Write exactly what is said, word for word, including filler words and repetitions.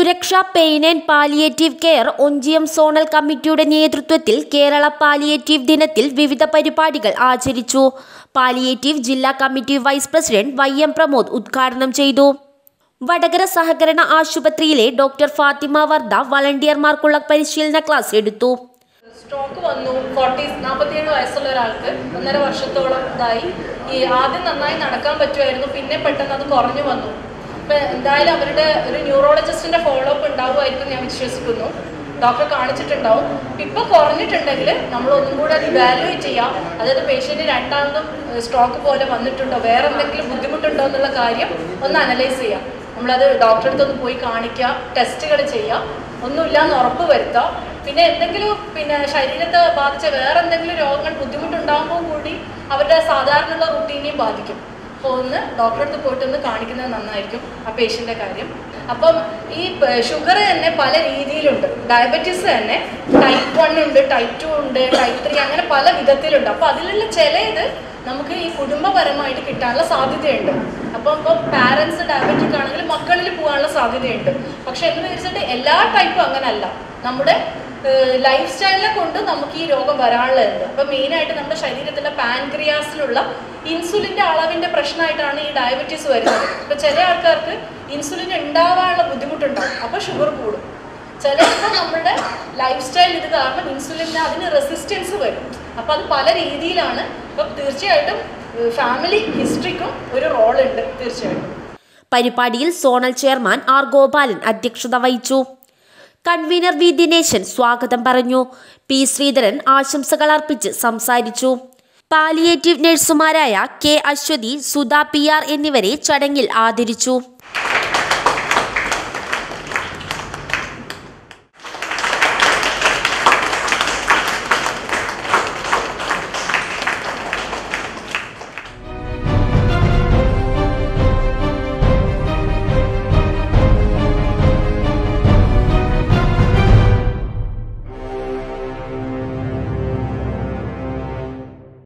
സുരക്ഷ pain and palliative care Onchiyam zonal കമ്മിറ്റിയുടെ നേതൃത്വത്തിൽ കേരള പാലിയേറ്റീവ് ദിനത്തിൽ വിവിധ പരിപാടികൾ ആചരിച്ചു. പാലിയേറ്റീവ് ജില്ലാ committee vice president Y M Pramod ഉദ്ഘാടനം ചെയ്തു. വടകര സഹകരണ ആശുപത്രിയിലെ ഡോക്ടർ ഫാത്തിമ വർദ്ധ വളണ്ടിയർമാർക്കുള്ള പരിശീലന ക്ലാസ് എടുത്തു. സ്ട്രോക്ക് വന്നു. ഫോർട്ടി നാൽപ്പത്തിയേഴ് വയസ്സുള്ള ഒരാൾക്ക് ഒന്നര വർഷത്തോളം ഇതായി. ഈ ആദ്യം നന്നായി നടക്കാൻ പറ്റുമായിരുന്നു, പിന്നെ പെട്ടെന്ന് അത് കുറഞ്ഞു വന്നു. അപ്പം എന്തായാലും അവരുടെ ഒരു ന്യൂറോളജിസ്റ്റിൻ്റെ ഫോളോ അപ്പ് ഉണ്ടാവുമായിരിക്കും ഞാൻ വിശ്വസിക്കുന്നു. ഡോക്ടറെ കാണിച്ചിട്ടുണ്ടാവും. ഇപ്പം കുറഞ്ഞിട്ടുണ്ടെങ്കിൽ നമ്മൾ ഒന്നും കൂടെ അത് ഇവാലുവേറ്റ് ചെയ്യാം. അതായത് പേഷ്യൻറ്റ് രണ്ടാമതും സ്ട്രോക്ക് പോലെ വന്നിട്ടുണ്ടോ, വേറെ എന്തെങ്കിലും ബുദ്ധിമുട്ടുണ്ടോ എന്നുള്ള കാര്യം ഒന്ന് അനലൈസ് ചെയ്യാം. നമ്മളത് ഡോക്ടറെ അടുത്തൊന്ന് പോയി കാണിക്കുക, ടെസ്റ്റുകൾ ചെയ്യാം, ഒന്നുമില്ലാന്ന് ഉറപ്പ് വരുത്തുക. പിന്നെ എന്തെങ്കിലും പിന്നെ ശരീരത്തെ ബാധിച്ച വേറെ എന്തെങ്കിലും രോഗങ്ങൾ ബുദ്ധിമുട്ടുണ്ടാകുമ്പോൾ കൂടി അവരുടെ സാധാരണയുള്ള റുട്ടീനെയും ബാധിക്കും. അപ്പോൾ ഒന്ന് ഡോക്ടറെ അടുത്ത് പോയിട്ട് ഒന്ന് കാണിക്കുന്നത് നന്നായിരിക്കും ആ പേഷ്യൻ്റെ കാര്യം. അപ്പം ഈ ഷുഗർ തന്നെ പല രീതിയിലുണ്ട്. ഡയബറ്റീസ് തന്നെ ടൈപ്പ് വൺ ഉണ്ട്, ടൈപ്പ് ടു ഉണ്ട്, ടൈപ്പ് ത്രീ, അങ്ങനെ പല വിധത്തിലുണ്ട്. അപ്പോൾ അതിലുള്ള ചില ഇത് നമുക്ക് ഈ കുടുംബപരമായിട്ട് കിട്ടാനുള്ള സാധ്യതയുണ്ട്. അപ്പം ഇപ്പോൾ പാരൻസ് ഡയബറ്റിക് ആണെങ്കിൽ മക്കളിൽ പോകാനുള്ള സാധ്യതയുണ്ട്. പക്ഷെ എന്ന് വിചാരിച്ചിട്ട് എല്ലാ ടൈപ്പും അങ്ങനല്ല. നമ്മുടെ ലൈഫ് സ്റ്റൈലിനെ കൊണ്ട് നമുക്ക് ഈ രോഗം വരാനുള്ളത്. അപ്പം മെയിനായിട്ട് നമ്മുടെ ശരീരത്തിലെ പാൻക്രിയാസിലുള്ള ഇൻസുലിൻ്റെ അളവിൻ്റെ പ്രശ്നമായിട്ടാണ് ഈ ഡയബറ്റീസ് വരുന്നത്. ഇപ്പം ചില ആൾക്കാർക്ക് ഇൻസുലിൻ ഉണ്ടാവാനുള്ള ബുദ്ധിമുട്ടുണ്ടാകും, അപ്പോൾ ഷുഗർ കൂടും. ചിലപ്പോൾ നമ്മുടെ ലൈഫ് സ്റ്റൈൽ ഇത് കാരണം ഇൻസുലിന് അതിന് റെസിസ്റ്റൻസ് വരും. അപ്പോൾ അത് പല രീതിയിലാണ്. അപ്പം തീർച്ചയായിട്ടും ഫാമിലി ഹിസ്റ്ററിക്കും ഒരു റോളുണ്ട് തീർച്ചയായിട്ടും. പരിപാടിയിൽ സോണൽ ചെയർമാൻ ആർ ഗോപാലൻ അധ്യക്ഷത വഹിച്ചു. കൺവീനർ വി ദിനേശൻ സ്വാഗതം പറഞ്ഞു. പി ശ്രീധരൻ ആശംസകൾ അർപ്പിച്ച് സംസാരിച്ചു. പാലിയേറ്റീവ് നഴ്സുമാരായ K Aswathy, Sudha P R എന്നിവരെ ചടങ്ങിൽ ആദരിച്ചു.